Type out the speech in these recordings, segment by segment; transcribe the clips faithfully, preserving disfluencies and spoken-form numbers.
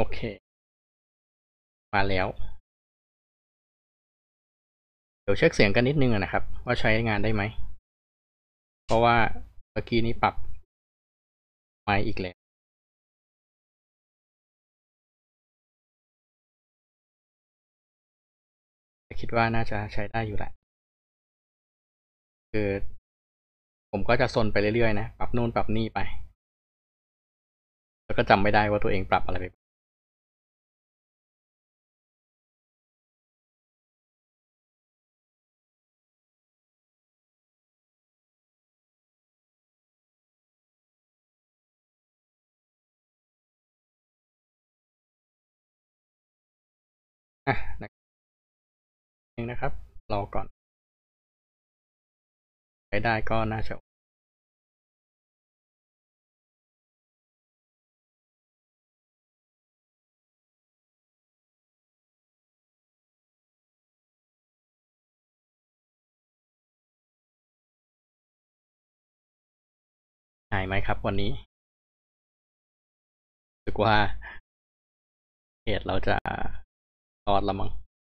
โอเคมาแล้วเดี๋ยวเช็คเสียงกันนิดนึงนะครับว่าใช้งานได้ไหมเพราะว่าเมื่อกี้นี้ปรับไมค์อีกแล้วแต่คิดว่าน่าจะใช้ได้อยู่แหละคือผมก็จะซนไปเรื่อยๆนะปรับนู่นปรับนี่ไปแล้วก็จำไม่ได้ว่าตัวเองปรับอะไรไปอ่ะนึงนะครับรอก่อนใช้ได้ก็น่าจะหายไหมครับวันนี้รู้สึกว่าเหตุเราจะรอดละมั้ง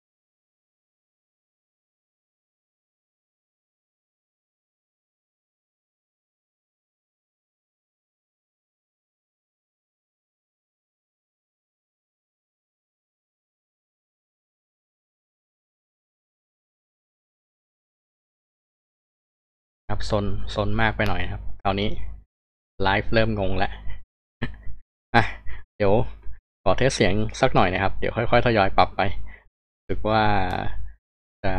ครับซนซนมากไปหน่อยนะครับคราวนี้ไลฟ์เริ่มงงแล้วอ่ะเดี๋ยวขอเทสเสียงสักหน่อยนะครับเดี๋ยวค่อยๆทยอยปรับไปรู้สึกว่าจะ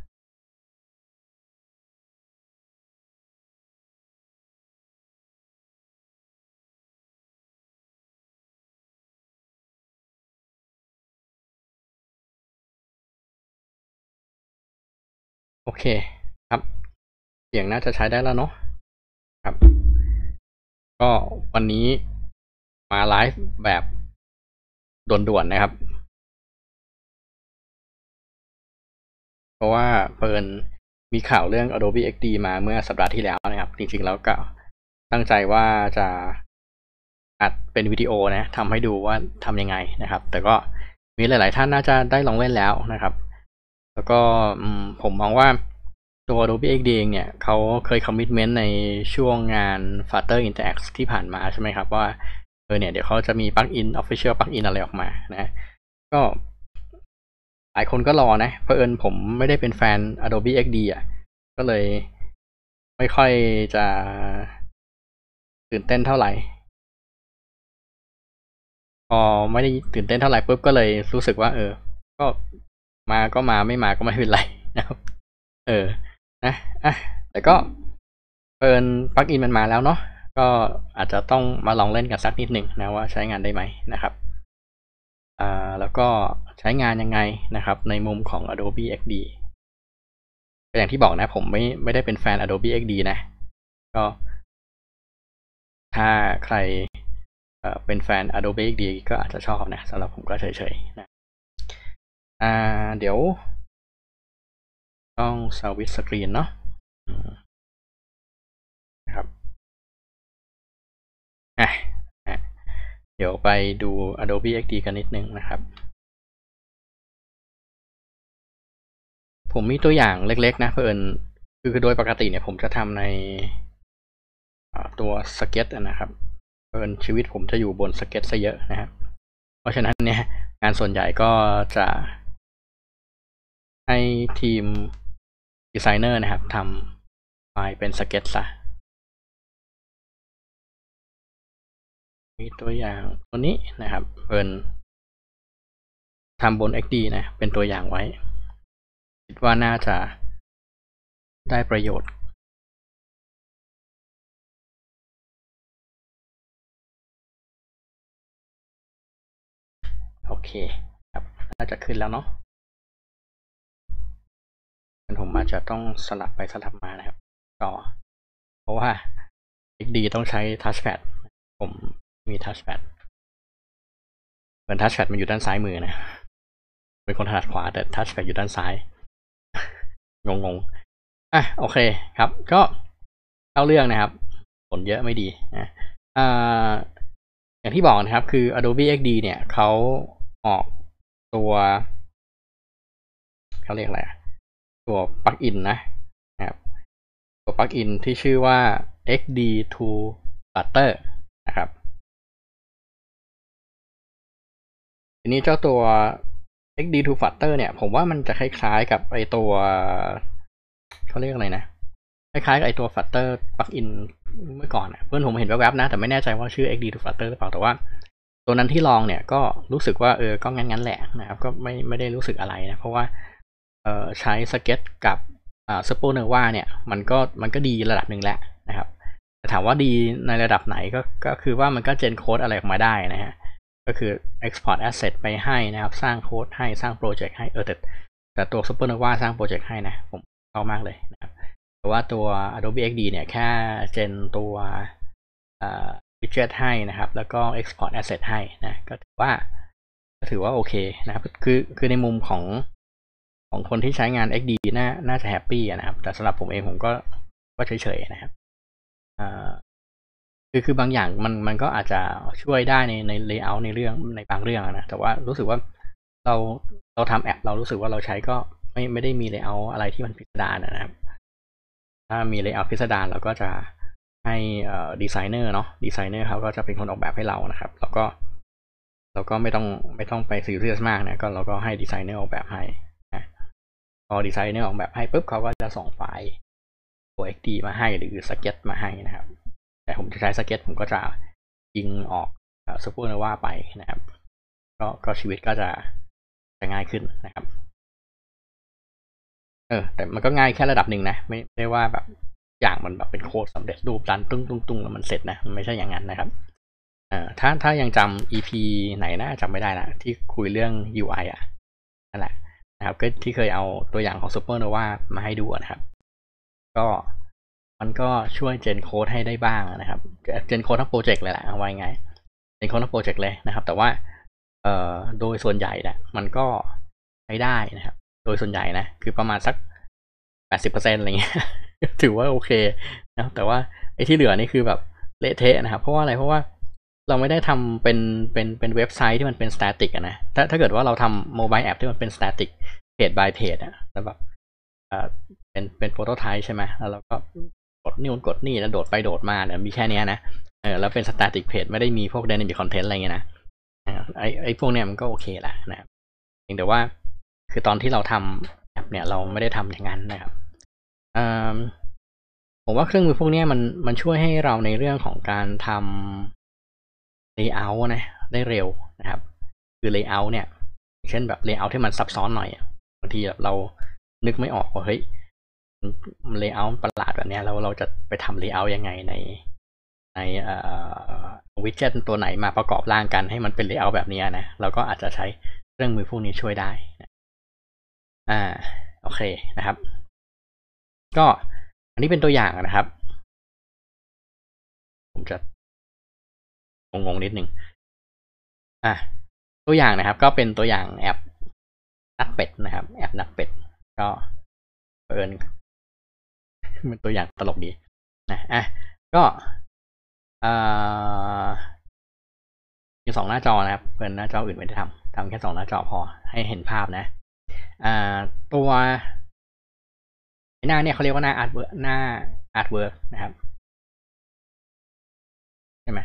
โอเคครับเสียงน่าจะใช้ได้แล้วเนาะครับก็วันนี้มาไลฟ์แบบด่วนๆนะครับเพราะว่าเฟิร์นมีข่าวเรื่อง Adobe เอ็กซ์ ดี มาเมื่อสัปดาห์ที่แล้วนะครับจริงๆแล้วก็ตั้งใจว่าจะอัดเป็นวิดีโอนะทำให้ดูว่าทำยังไงนะครับแต่ก็มีหลายๆท่านน่าจะได้ลองเล่นแล้วนะครับแล้วก็ผมมองว่าตัว Adobe เอ็กซ์ ดี เองเนี่ยเขาเคยคอมมิตเมนต์ในช่วงงาน Flutter Interact ที่ผ่านมาใช่ไหมครับว่าเออเนี่ยเดี๋ยวเขาจะมีปลั๊กอิน Official ปลั๊กอินอะไรออกมานะก็หลายคนก็รอนะเผอิญผมไม่ได้เป็นแฟน Adobe เอ็กซ์ ดี อ่ะก็เลยไม่ค่อยจะตื่นเต้นเท่าไหร่พอไม่ได้ตื่นเต้นเท่าไหร่ปุ๊บก็เลยรู้สึกว่าเออก็มาก็มาไม่มาก็ไม่เป็นไรนะครับเออนะอ่ะแต่ก็เปินปลั๊กอินมันมาแล้วเนาะก็อาจจะต้องมาลองเล่นกันสักนิดหนึ่งนะว่าใช้งานได้ไหมนะครับอ่าแล้วก็ใช้งานยังไงนะครับในมุมของ Adobe เอ็กซ์ ดี ก็อย่างที่บอกนะผมไม่ไม่ได้เป็นแฟน Adobe เอ็กซ์ ดี นะก็ถ้าใครเอ่อเป็นแฟน Adobe เอ็กซ์ ดี ก็อาจจะชอบนะสำหรับผมก็เฉยๆนะอ่าเดี๋ยวต้องสวิตช์สกรีนเนาะนะครับอ่ะเดี๋ยวไปดู Adobe เอ็กซ์ ดี กันนิดนึงนะครับผมมีตัวอย่างเล็กๆนะเพื่อนคือโดยปกติเนี่ยผมจะทำในตัวสเก็ตนะครับเพื่อนชีวิตผมจะอยู่บนสเก็ตซะเยอะนะครับเพราะฉะนั้นเนี่ยงานส่วนใหญ่ก็จะให้ทีมดีไซเนอร์นะครับทำไฟล์เป็นสเก็ตซะมีตัวอย่างตัวนี้นะครับเพื่อนทำบน เอ็กซ์ ดี นะเป็นตัวอย่างไว้คิดว่าน่าจะได้ประโยชน์โอเคครับน่าจะขึ้นแล้วเนาะผมอาจจะต้องสลับไปสลับมานะครับต่อเพราะว่า เอ็กซ์ ดี ต้องใช้ touchpad ผมมี touchpad เหมือน touchpad มันอยู่ด้านซ้ายมือนะเป็นคนถนัดขวาแต่ touchpad อยู่ด้านซ้ายงงๆอ่ะโอเคครับก็เข้าเรื่องนะครับผลเยอะไม่ดีนะอ่าอย่างที่บอกนะครับคือ Adobe เอ็กซ์ ดี เนี่ยเขาออกตัวเขาเรียกอะไรตัวปลั๊กอินนะนะครับตัวปลั๊กอินที่ชื่อว่า เอ็กซ์ ดี ทู Flutter นะครับทีนี้เจ้าตัว เอ็กซ์ ดี ทู Flutter เนี่ยผมว่ามันจะคล้ายๆกับไอตัวเขาเรียกอะไรนะคล้ายๆกับไอตัว Flutter ปลั๊กอินเมื่อก่อนเพื่อนผมเห็นแวบๆนะแต่ไม่แน่ใจว่าชื่อ เอ็กซ์ ดี ทู Flutter หรือเปล่าแต่ว่าตัวนั้นที่ลองเนี่ยก็รู้สึกว่าเออก็งั้นๆแหละนะครับก็ไม่ไม่ได้รู้สึกอะไรนะเพราะว่าเออใช้สเก็ตกับอ่า Supernova เนี่ยมันก็มันก็ดีระดับหนึ่งแล้วนะครับแต่ถามว่าดีในระดับไหนก็ก็คือว่ามันก็เจนโค้ดอะไรออกมาได้นะฮะก็คือ export asset ไปให้นะครับสร้างโค้ดให้สร้างโปรเจกต์ให้เออแต่แต่ตัว Supernova สร้างโปรเจกต์ให้นะผมชอบมากเลยนะครับแต่ว่าตัว Adobe เอ็กซ์ ดี เนี่ยแค่เจนตัวwidget ให้นะครับแล้วก็ export asset ให้นะก็ถือว่าก็ถือว่าโอเคนะครับคือคือในมุมของของคนที่ใช้งาน เอ็กซ์ ดี น่าน่าจะแฮปปี้นะครับแต่สำหรับผมเองผมก็ก็เฉยๆนะครับคือคือบางอย่างมันมันก็อาจจะช่วยได้ในใน layout ในเรื่องในบางเรื่องนะแต่ว่ารู้สึกว่าเราเราทำแอปเรารู้สึกว่าเราใช้ก็ไม่ไม่ได้มี layout อะไรที่มันพิสดารนะครับถ้ามี layout พิสดารเราก็จะให้ดีไซเนอร์เนาะดีไซเนอร์เขาก็จะเป็นคนออกแบบให้เรานะครับแล้วก็เราก็ไม่ต้องไม่ต้องไปซีเรียสมากนะก็เราก็ให้ดีไซเนอร์ออกแบบให้นะพอดีไซเนอร์ออกแบบให้ปุ๊บเขาก็จะส่งไฟล์ตัว เอ็กซ์ ดี มาให้หรือสเก็ตมาให้นะครับแต่ผมจะใช้สเก็ตผมก็จะยิงออกซูเปอร์โนวาไปนะครับก็ก็ชีวิตก็จะจะง่ายขึ้นนะครับเออแต่มันก็ง่ายแค่ระดับหนึ่งนะไม่ได้ว่าแบบอย่างมันแบบเป็นโค้ดสำเร็จรูปดันตุ้งตุ้งตุ้งแล้วมันเสร็จนะมันไม่ใช่อย่างนั้นนะครับเอ่อถ้าถ้ายังจำ อี พี ไหนนะจำไม่ได้ละที่คุยเรื่อง ยู ไอ อ่ะนั่นแหละนะครับก็ที่เคยเอาตัวอย่างของ Supernova มาให้ดูนะครับก็มันก็ช่วยเจนโค้ดให้ได้บ้างนะครับเจนโค้ดทั้งโปรเจกต์เลยแหละเอาไว้ไงเจนโค้ดทั้งโปรเจกต์เลยนะครับแต่ว่าเอ่อโดยส่วนใหญ่เนี่ยมันก็ใช้ได้นะครับโดยส่วนใหญ่นะคือประมาณสัก แปดสิบเปอร์เซ็นต์ อะไรเงี้ยถือว่าโอเคนะแต่ว่าไอ้ที่เหลือนี่คือแบบเละเทะนะครับเพราะว่าอะไรเพราะว่าเราไม่ได้ทำเป็นเป็นเป็นเว็บไซต์ที่มันเป็นสแตติกนะถ้าถ้าเกิดว่าเราทำโมบายแอปที่มันเป็นสแตติกเพจ by เพจอะแล้วแบบอ่าเป็นเป็นโปรโตไทป์ใช่ไหมแล้วเราก็กดนี่กดนี่แล้วโดดไปโดดมาเนี่ยมีแค่นี้นะเออแล้วเป็นสแตติกเพจไม่ได้มีพวก dynamic content อะไรเงี้ยนะไอไอพวกเนี้ยมันก็โอเคแหละนะครับเพียงแต่ว่าคือตอนที่เราทำแอปเนี่ยเราไม่ได้ทำอย่างนั้นนะครับผมว่าเครื่องมือพวกนี้มันมันช่วยให้เราในเรื่องของการทำ layout นะได้เร็วนะครับคือ layout เนี่ยเช่นแบบ layout ที่มันซับซ้อนหน่อยบางทีเรานึกไม่ออกว่าเฮ้ย layout ประหลาดแบบนี้แล้วเราจะไปทำ layout ยังไงในในวิดเจ็ตตัวไหนมาประกอบร่างกันให้มันเป็น layout แบบนี้นะเราก็อาจจะใช้เครื่องมือพวกนี้ช่วยได้อ่าโอเคนะครับก็อันนี้เป็นตัวอย่างนะครับผมจะงงๆนิดนึงอ่ะตัวอย่างนะครับก็เป็นตัวอย่างแอปนัดเป็ดนะครับแอปนัดเป็ดก็เอิญเป็นตัวอย่างตลกดีนะอ่ะก็อ่ามีสองหน้าจอนะครับเพื่อนหน้าจออื่นไม่ได้ทำทำแค่สองหน้าจอพอให้เห็นภาพนะอ่าตัวหน้าเนี่ยเขาเรียกว่าหน้าอาร์ตเวิร์กหน้าอาร์ตเวิร์กนะครับใช่ไหม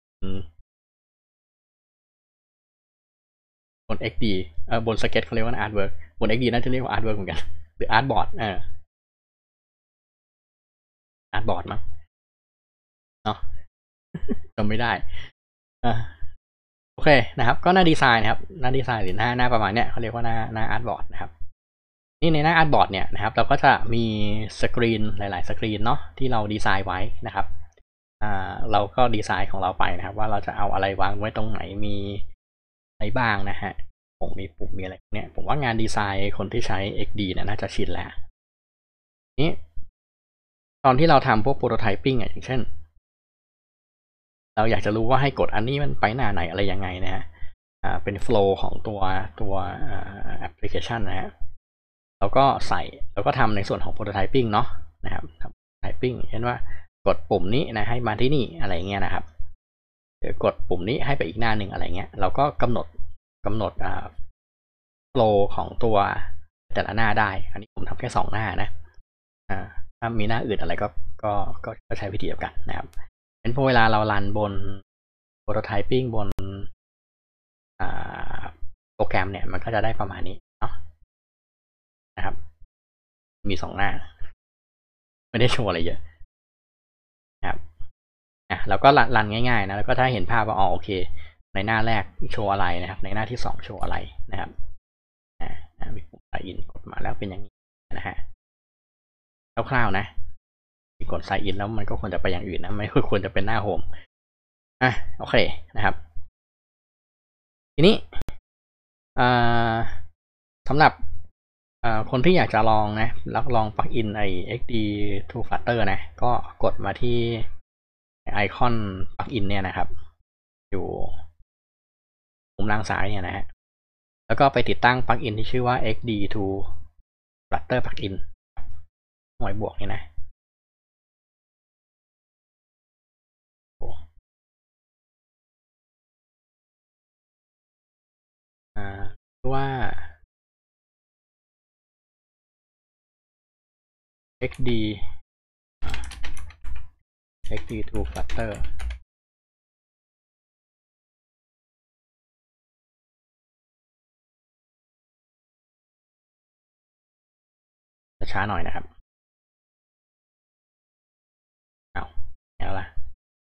บน เอ็กซ์ ดี เอ่อบนสเก็ตเขาเรียกว่าอาร์ตเวิร์กบน เอ็กซ์ ดี น่าจะเรียกว่าอาร์ตเวิร์กเหมือนกันหรืออาร์ตบอร์ดเอออาร์ตบอร์ดมั้งเนาะจำไม่ได้อ่าโอเคนะครับก็หน้าดีไซน์นะครับหน้าดีไซน์หรือหน้าหน้าประมาณเนี้ยเขาเรียกว่าหน้าหน้าอาร์ตบอร์ดนะครับนี่ในหน้าอาร์ตบอร์ดเนี่ยนะครับเราก็จะมีสกรีนหลายๆสกรีนเนาะที่เราดีไซน์ไว้นะครับอ่าเราก็ดีไซน์ของเราไปนะครับว่าเราจะเอาอะไรวางไว้ตรงไหนมีอะไรบ้างนะฮะผมมีปุ่มมีอะไรเนี่ยผมว่างานดีไซน์คนที่ใช้ เอ็กซ์ ดี เนี่ยน่าจะชินแล้วนี้ตอนที่เราทำพวกโปรโตไทปิ้งอ่ะอย่างเช่นเราอยากจะรู้ว่าให้กดอันนี้มันไปหน้าไหนอะไรยังไงนะฮะอ่าเป็นโฟลว์ของตัวตัวแอปพลิเคชันนะฮะเราก็ใส่เราก็ทำในส่วนของโปรโตไทปิ้งเนาะนะครับทำไทปิ้งเช่นว่ากดปุ่มนี้นะให้มาที่นี่อะไรเงี้ยนะครับหรือกดปุ่มนี้ให้ไปอีกหน้าหนึ่งอะไรเงี้ยเราก็กำหนดกำหนดอ่าโฟลว์ของตัวแต่ละหน้าได้อันนี้ผมทำแค่สองหน้านะอ่าถ้ามีหน้าอื่นอะไรก็ก็ก็ใช้วิธีเดียวกันนะครับเป็นพอเวลาเรารันบน prototyping บนโปรแกรมเนี่ยมันก็จะได้ประมาณนี้เนาะนะครับมีสองหน้าไม่ได้โชว์อะไรเยอะนะครับอ่ะเราก็รันง่ายๆนะแล้วก็ถ้าเห็นภาพว่าอ๋อโอเคในหน้าแรกโชว์อะไรนะครับในหน้าที่สองโชว์อะไรนะครับอ่ามีปุ่ม sign in กดมาแล้วเป็นอย่างนี้นะฮะคร่าวๆนะกด sign in แล้วมันก็ควรจะไปอย่างอื่นนะไม่ควรจะเป็นหน้าโฮมอ่ะโอเคนะครับทีนี้สำหรับคนที่อยากจะลองนะแล้วลองปลั๊กอินไอ เอ็กซ์ ดี to Flutter นะก็กดมาที่ไอคอนปลั๊กอินเนี่ยนะครับอยู่มุมล่างซ้ายเนี่ยนะฮะแล้วก็ไปติดตั้งปลั๊กอินที่ชื่อว่า เอ็กซ์ ดี to Flutter plugin หน่วยบวกนี่นะอ่าว่า เอ็กซ์ ดี เอ็กซ์ ดี to Flutter จะช้าหน่อยนะครับเอาแล้วล่ะ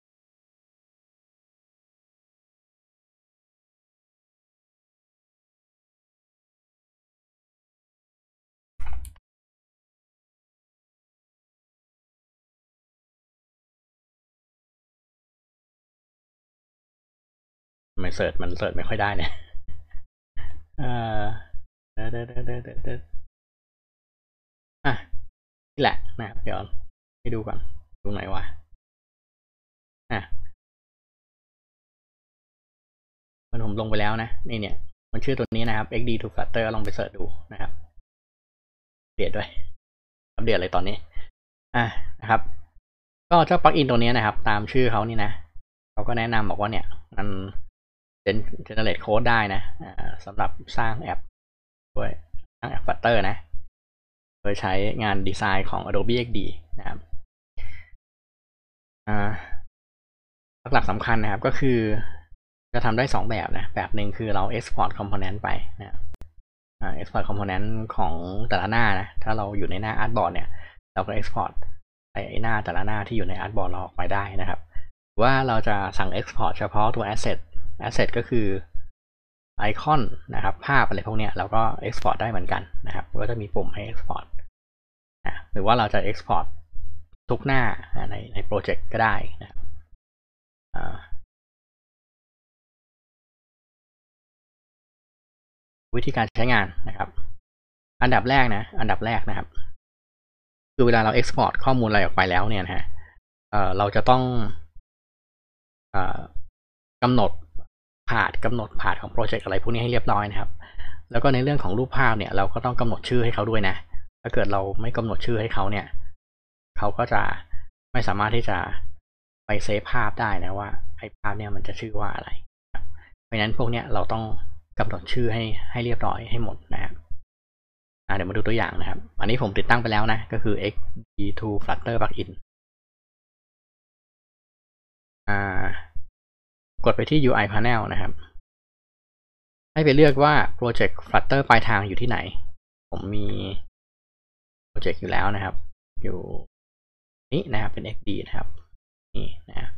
ไม่เสิร์ชมันเสิร์ชไม่ค่อยได้เนี่ยเออเดเดเดเดเดอ่ะนี่แหละนะครับเดี๋ยวให้ดูก่อนดูไหนวะอ่ะมันผมลงไปแล้วนะนี่เนี่ยมันชื่อตัวนี้นะครับ เอ็กซ์ ดี to Flutter ลองไปเสิร์ชดูนะครับเปลี่ยนด้วยอัปเดตอะไรตอนนี้อ่ะนะครับก็เจ้าปลั๊กอินตัวนี้นะครับตามชื่อเขานี่นะเขาก็แนะนำบอกว่าเนี่ยมันเจเนเรตโค้ดได้นะสำหรับสร้างแอปด้วยสร้างแอป Flutter นะโดยใช้งานดีไซน์ของ Adobe เอ็กซ์ ดี นะครับหลักๆสำคัญนะครับก็คือจะทำได้สองแบบนะแบบหนึ่งคือเรา export component ไปนะ export component ของแต่ละหน้านะถ้าเราอยู่ในหน้า artboard เนี่ยเราก็ export ไอ้หน้าแต่ละหน้าที่อยู่ใน artboard เราออกไปได้นะครับหรือว่าเราจะสั่ง export เฉพาะตัว asset asset ก็คือไอคอนนะครับภาพอะไรพวกนี้เราก็ export ได้เหมือนกันนะครับก็จะมีปุ่มให้ export นะหรือว่าเราจะ export ทุกหน้าในในโปรเจกต์ก็ได้นะครับวิธีการใช้งานนะครับอันดับแรกนะอันดับแรกนะครับคือเวลาเรา export ข้อมูลอะไรออกไปแล้วเนี่ยนะฮะเอ่อเราจะต้องเอ่อกำหนดพาธกำหนดพาธของโปรเจกต์อะไรพวกนี้ให้เรียบร้อยนะครับแล้วก็ในเรื่องของรูปภาพเนี่ยเราก็ต้องกำหนดชื่อให้เขาด้วยนะถ้าเกิดเราไม่กำหนดชื่อให้เขาเนี่ยเขาก็จะไม่สามารถที่จะไปเซฟภาพได้นะว่าไอ้ภาพเนี่ยมันจะชื่อว่าอะไรเพราะฉะนั้นพวกเนี้ยเราต้องกำหนดชื่อให้ให้เรียบร้อยให้หมดนะครับเดี๋ยวมาดูตัวอย่างนะครับอันนี้ผมติดตั้งไปแล้วนะก็คือ เอ็กซ์ ดี to Flutter plugin กดไปที่ ยู ไอ panel นะครับให้ไปเลือกว่าโปรเจกต์ Flutter ปลายทางอยู่ที่ไหนผมมีโปรเจกต์อยู่แล้วนะครับอยู่นี้นะครับเป็น เอ็กซ์ ดี นะครับนี่นะ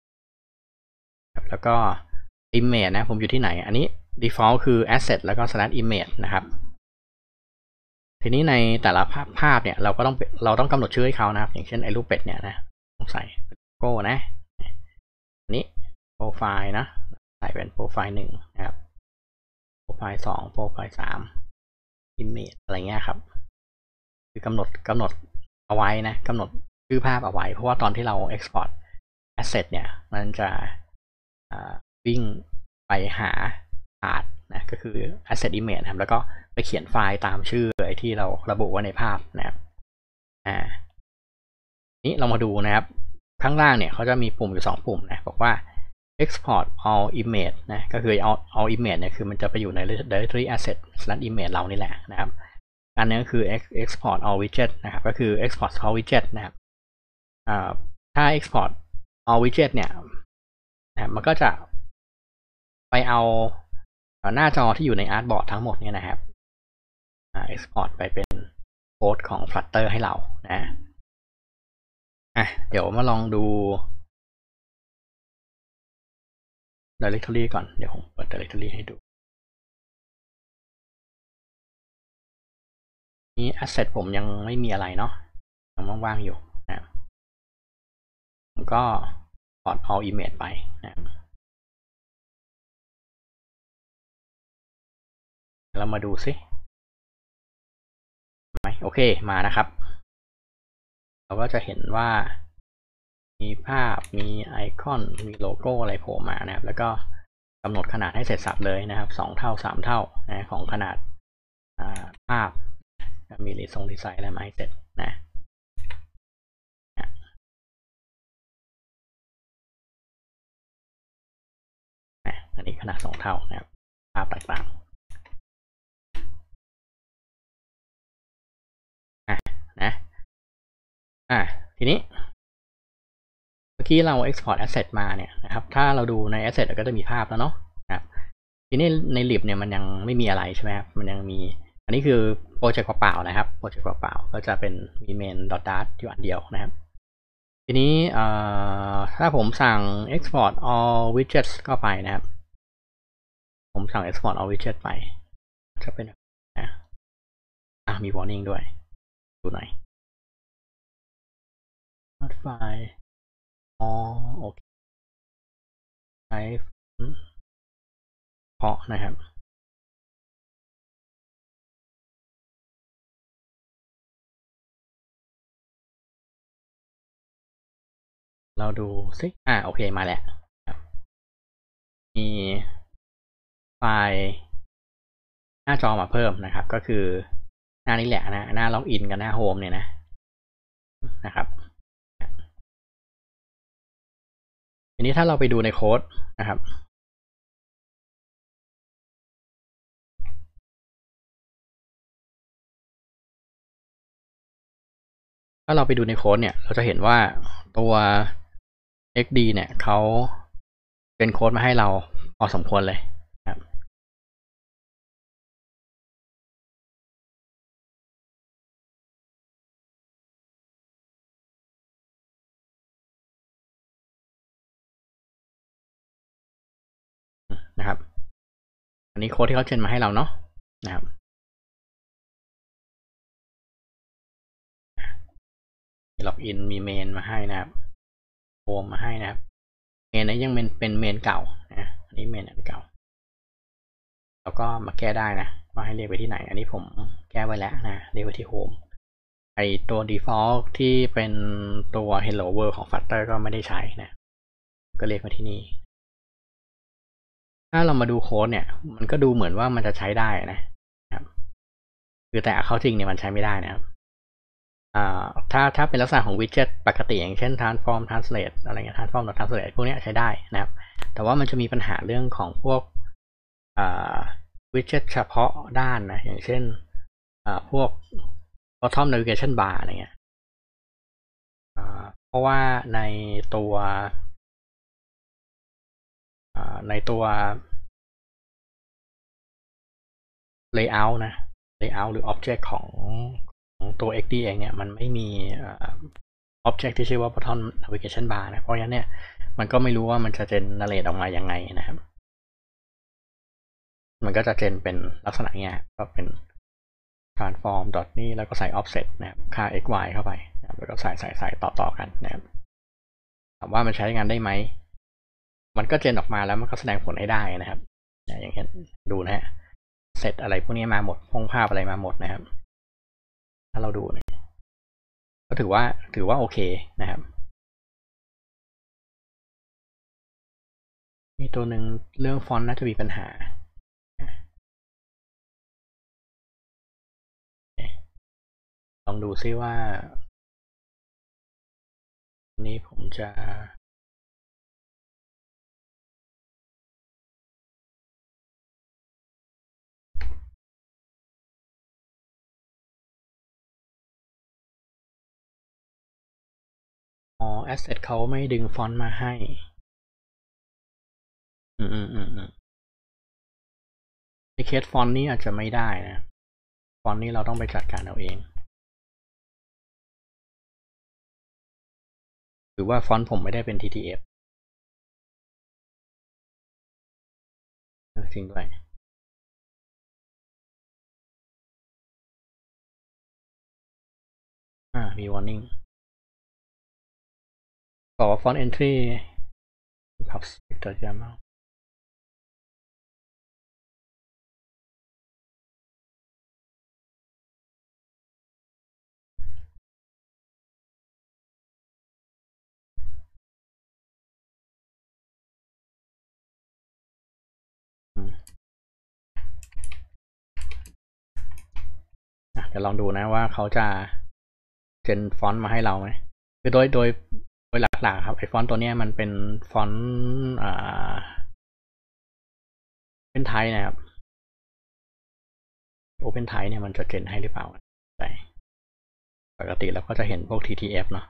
แล้วก็ image นะผมอยู่ที่ไหนอันนี้ default คือ asset แล้วก็ slash image นะครับทีนี้ในแต่ละภาพภาพเนี่ยเราก็ต้องเราต้องกำหนดชื่อให้เขานะครับอย่างเช่นไอ้รูปเป็ดเนี่ยนะต้องใส่โก้นะอันนี้โปรไฟล์นะใส่เป็นโปรไฟล์หนึ่งนะครับโปรไฟล์สองโปรไฟล์สาม image อะไรเงี้ยครับคือกำหนดกำหนดเอาไว้นะกำหนดชื่อภาพเอาไว้เพราะว่าตอนที่เรา export asset เนี่ยมันจะวิ่งไปหาพาธนะก็คือ asset image นะครับแล้วก็ไปเขียนไฟล์ตามชื่อไอ้ที่เราระบุไว้ในภาพนะครับอ่านี้เรามาดูนะครับข้างล่างเนี่ยเขาจะมีปุ่มอยู่สองปุ่มนะบอกว่า export all image นะก็คือ all, all image เนี่ยคือมันจะไปอยู่ใน directory asset slash image เรานี่แหละนะครับอันนี้ก็คือ export all widget นะครับก็คือ export all widget นะครับถ้า export all widget เนี่ยนะมันก็จะไปเอาหน้าจอที่อยู่ใน artboard ทั้งหมดเนี่ยนะครับ export ไปเป็นโค้ดของ Flutter ให้เรานะอ่ะเดี๋ยวมาลองดู directory ก่อนเดี๋ยวผมเปิด directory ให้ดูนี่ asset ผมยังไม่มีอะไรเนาะยังว่างๆอยู่นะผมก็ export all image ไปนะเรามาดูซิไหมโอเคมานะครับเราก็จะเห็นว่ามีภาพมีไอคอนมีโลโก้อะไรโผล่มานะครับแล้วก็กำหนดขนาดให้เสร็จสับเลยนะครับสองเท่าสามเท่านะของขนาดภาพมีรีทรงดีไซน์อะไรมาให้เสร็จนะอันนี้ขนาดสองเท่านะครับภาพต่างๆอ่ะนะอ่ะทีนี้เมื่อกี้เรา export asset มาเนี่ยนะครับถ้าเราดูใน asset ก็จะมีภาพแล้วเนาะนะครับทีนี้ใน lib เนี่ยมันยังไม่มีอะไรใช่ไหมครับมันยังมีอันนี้คือโปรเจกต์เปล่าๆนะครับโปรเจกต์เปล่าๆก็จะเป็นมี main dotอยู่อันเดียวนะครับทีนี้ถ้าผมสั่ง export all widgets เข้าไปนะครับผมสั่ง export all widget ไปจะเป็นนะอ่ะมี warning ด้วยดูหน่อย not file อ๋อโอเคใช้เพาะนะครับเราดูซิอ่าโอเคมาแล้วมีไฟล์หน้าจอมาเพิ่มนะครับก็คือหน้านี้แหละนะหน้าล็อกอินกับหน้าโฮมเนี่ยนะนะครับทีนี้ถ้าเราไปดูในโค้ดนะครับถ้าเราไปดูในโค้ดเนี่ยเราจะเห็นว่าตัว เอ็กซ์ ดี เนี่ยเขาเป็นโค้ดมาให้เราพอสมควรเลยนะครับนะครับอันนี้โค้ดที่เขาเจนมาให้เราเนาะนะครับมีล็อกอินมีเมนมาให้นะครับโฮมมาให้นะครับเมนนี้ยังเป็นเป็นเมนเก่านะอันนี้เมนอันเก่าแล้วก็มาแก้ได้นะว่าให้เรียกไปที่ไหนอันนี้ผมแก้ไว้แล้วนะเรียกไปที่โฮมไอตัว default ที่เป็นตัว hello world ของ Flutter ก็ไม่ได้ใช้นะก็เรียกมาที่นี่ถ้าเรามาดูโค้ดเนี่ยมันก็ดูเหมือนว่ามันจะใช้ได้นะครับคือแต่เข้าจริงเนี่ยมันใช้ไม่ได้นะครับถ้าถ้าเป็นลักษณะของ widget ปกติอย่างเช่น transform translate อะไรเงี้ย transform translate พวกนี้ใช้ได้นะครับแต่ว่ามันจะมีปัญหาเรื่องของพวก widget เฉพาะด้านนะอย่างเช่นพวก bottom navigation bar อะไรเงี้ยเพราะว่าในตัวในตัว layout นะ layout หรือ object ของของตัว เอ็กซ์ ดี เองเนี่ยมันไม่มี object ที่ชื่อว่า bottom navigation bar นะเพราะฉะนั้นเนี่ยมันก็ไม่รู้ว่ามันจะ generate ออกมายังไงนะครับมันก็จะเจนเป็นลักษณะเนี้ยก็เป็น transform ดอทนี้แล้วก็ใส่ offset นะครับค่า xy เข้าไปนะครับแล้วก็ใส่ใส่ใส่ต่อต่อกันนะครับถามว่ามันใช้งานได้ไหมมันก็เจนออกมาแล้วมันก็แสดงผลให้ได้นะครับอย่างเช่นดูนะฮะเซตอะไรพวกนี้มาหมดพงภาพอะไรมาหมดนะครับถ้าเราดูเนี่ยก็ถือว่าถือว่าโอเคนะครับมีตัวหนึ่งเรื่องฟอนต์น่าจะมีปัญหาลองดูซิว่านี้ผมจะ asset เขาไม่ดึงฟอนต์มาให้อืมอืมอืมอืมในเคสฟอนต์นี้อาจจะไม่ได้นะฟอนต์นี้เราต้องไปจัดการเอาเองหรือว่าฟอนต์ผมไม่ได้เป็น ที ที เอฟ จริงด้วยอ่ามี warning บอกว่า font entry pub spectre yaml เดี๋ยวลองดูนะว่าเขาจะเจนฟอนต์มาให้เราไหมคือโดยโดยโดยหลักๆครับไอฟอนต์ตัวนี้มันเป็นฟอนต์อ่าเป็นไทยนะครับโอเพนไทยเนี่ยมันจะเจนให้หรือเปล่าใช่ปกติเราก็จะเห็นพวก ที ที เอฟ เนาะ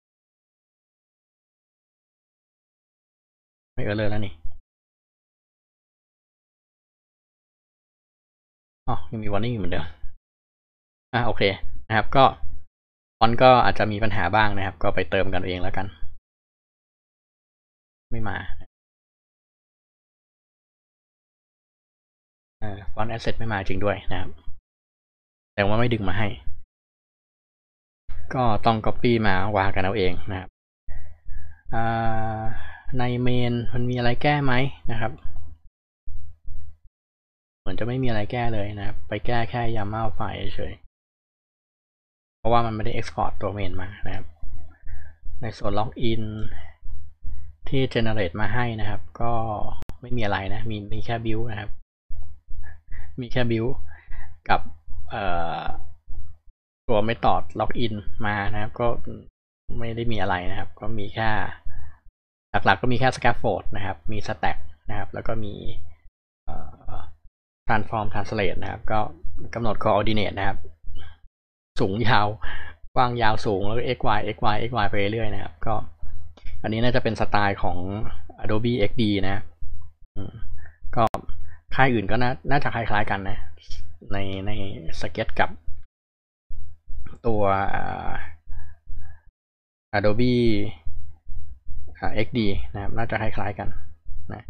ไม่เออเลยแล้วนี่อ๋อยังมี warning เหมือนเดิมอ่ะโอเคนะครับก็ฟอนต์ก็อาจจะมีปัญหาบ้างนะครับก็ไปเติมกันเองแล้วกันไม่มาฟอนต์แอสเซทไม่มาจริงด้วยนะครับแต่ว่าไม่ดึงมาให้ก็ต้อง copy มาวางกันเอาเองนะครับในเมนมันมีอะไรแก้ไหมนะครับเหมือนจะไม่มีอะไรแก้เลยนะครับไปแก้แค่ YAML ไฟล์เฉยเพราะว่ามันไม่ได้ export ตัวเมนมานะครับในส่วน login ที่ generate มาให้นะครับก็ไม่มีอะไรนะมีมีแค่ build นะครับมีแค่ build กับตัว method login มานะครับก็ไม่ได้มีอะไรนะครับก็มีแค่หลักๆก็มีแค่ scaffold นะครับมี stack นะครับแล้วก็มี transform translate นะครับก็กำหนด coordinate นะครับสูงยาวกว้างยาวสูงแล้วก็ x y x y x y ไปเรื่อยนะครับก็อันนี้น่าจะเป็นสไตล์ของ Adobe เอ็กซ์ ดี นะก็ค่ายอื่นก็น่าจะคล้ายๆกันนะในในสเก็ตกับตัว Adobe เอ็กซ์ ดี นะครับน่าจะคล้ายๆกันนะ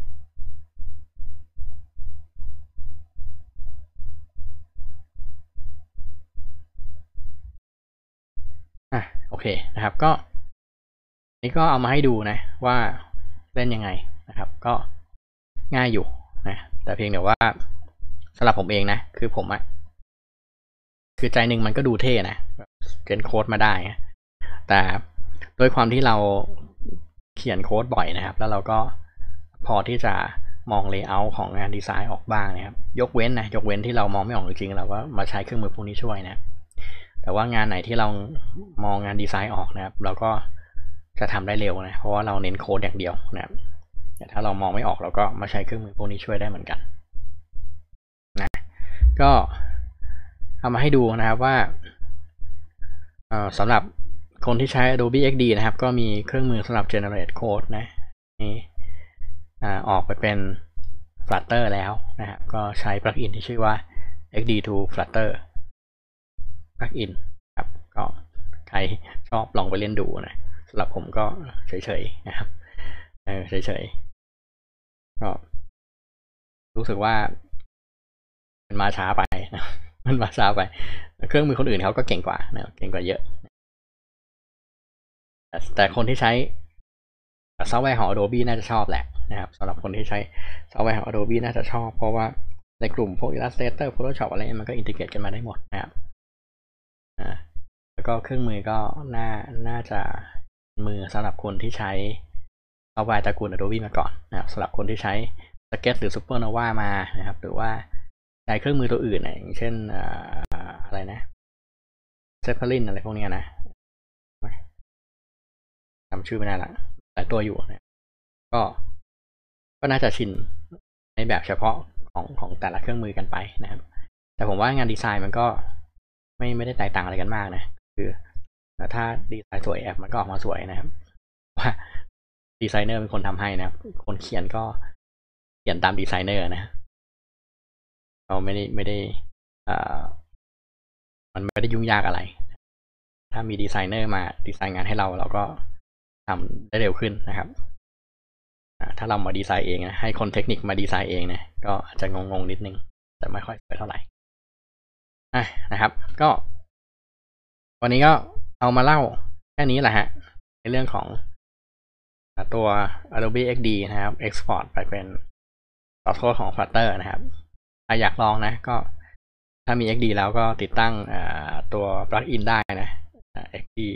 อ่ะโอเคนะครับก็นี่ก็เอามาให้ดูนะว่าเล่นยังไงนะครับก็ง่ายอยู่นะแต่เพียงแต่ว่าสำหรับผมเองนะคือผมอะคือใจหนึ่งมันก็ดูเท่นะเขียนโค้ดมาได้แต่ด้วยความที่เราเขียนโค้ดบ่อยนะครับแล้วเราก็พอที่จะมองเลเยอร์ของงานดีไซน์ออกบ้างนะครับยกเว้นนะยกเว้นที่เรามองไม่ออกจริงๆเราก็มาใช้เครื่องมือพวกนี้ช่วยนะแต่ว่างานไหนที่เรามองงานดีไซน์ออกนะครับเราก็จะทำได้เร็วนะเพราะว่าเราเน้นโค้ดอย่างเดียวนะครับแต่ถ้าเรามองไม่ออกเราก็มาใช้เครื่องมือพวกนี้ช่วยได้เหมือนกันนะก็เอามาให้ดูนะครับว่าสำหรับคนที่ใช้ Adobe เอ็กซ์ ดี นะครับก็มีเครื่องมือสำหรับ generate code นะนี่ออกไปเป็น Flutter แล้วนะครับก็ใช้ plugin ที่ชื่อว่า เอ็กซ์ ดี to Flutter plugin ครับก็ใครชอบลองไปเล่นดูนะสำหรับผมก็เฉยๆนะครับเออเฉยๆก็รู้สึกว่ามันมาช้าไปนะมันมาช้าไปเครื่องมือคนอื่นเขาก็เก่งกว่านะเก่งกว่าเยอะแต่คนที่ใช้ซอฟต์แวร์ของ Adobe น่าจะชอบแหละนะครับสำหรับคนที่ใช้ซอฟต์แวร์ของ Adobe น่าจะชอบเพราะว่าในกลุ่มพวก Illustrator Photoshop อะไรมันก็อินทิเกรตกันมาได้หมดนะครับแล้วก็เครื่องมือก็น่าน่าจะมือสำหรับคนที่ใช้ซอฟต์แวร์ตระกูล Adobe มาก่อนนะครับสำหรับคนที่ใช้ Sketch หรือ Supernova มานะครับหรือว่าใช้เครื่องมือตัวอื่นอย่างเช่นอะไรนะ Zeppelin อะไรพวกนี้นะจำชื่อไม่ได้ละหลายตัวอยู่นะก็ก็น่าจะชินในแบบเฉพาะของของแต่ละเครื่องมือกันไปนะครับแต่ผมว่างานดีไซน์มันก็ไม่ไม่ได้แตกต่างอะไรกันมากนะคือถ้าดีไซน์สวยแอปมันก็ออกมาสวยนะครับว่าดีไซเนอร์เป็นคนทำให้นะครับคนเขียนก็เขียนตามดีไซเนอร์นะเราไม่ได้ไม่ได้อ่ามันไม่ได้ยุ่งยากอะไรถ้ามีดีไซเนอร์มาดีไซน์งานให้เราเราก็ทำได้เร็วขึ้นนะครับถ้าเรามาดีไซน์เองนะให้คนเทคนิคมาดีไซน์เองนะก็อาจจะงงๆนิดนึงแต่ไม่ค่อยสวยเท่าไหร่อ่ะนะครับก็วันนี้ก็เอามาเล่าแค่นี้แหละฮะในเรื่องของตัว Adobe เอ็กซ์ ดี นะครับ Export ไปเป็นซอสโค้ดของ Flutter นะครับถ้าอยากลองนะก็ถ้ามี เอ็กซ์ ดี แล้วก็ติดตั้งตัว plugin ได้นะ เอ็กซ์ ดี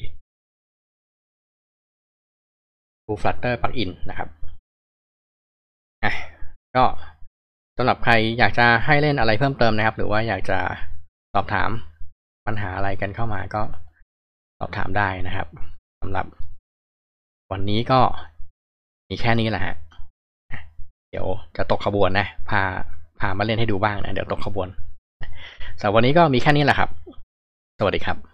to Flutter plugin นะครับอ่ะก็สำหรับใครอยากจะให้เล่นอะไรเพิ่มเติมนะครับหรือว่าอยากจะสอบถามปัญหาอะไรกันเข้ามาก็สอบถามได้นะครับสำหรับวันนี้ก็มีแค่นี้แหละฮะเดี๋ยวจะตกขบวนนะพาพามาเล่นให้ดูบ้างนะเดี๋ยวตกขบวนสำหรับวันนี้ก็มีแค่นี้แหละครับสวัสดีครับ